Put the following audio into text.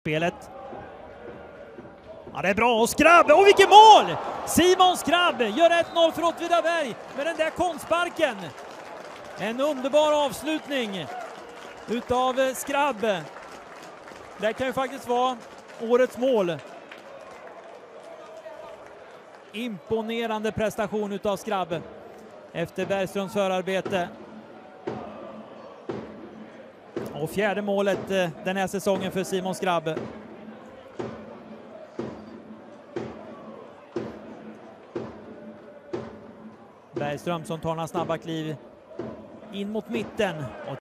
spelet. Ja, det är bra, och Skrabb, och vilket mål! Simon Skrabb gör 1-0 för Åtvidaberg med den där kontsparken. En underbar avslutning utav Skrabb. Det kan ju faktiskt vara årets mål. Imponerande prestation utav Skrabb efter Bergströms förarbete. Och fjärde målet den här säsongen för Simon Skrabb. Bergström som tar några snabba kliv in mot mitten. Och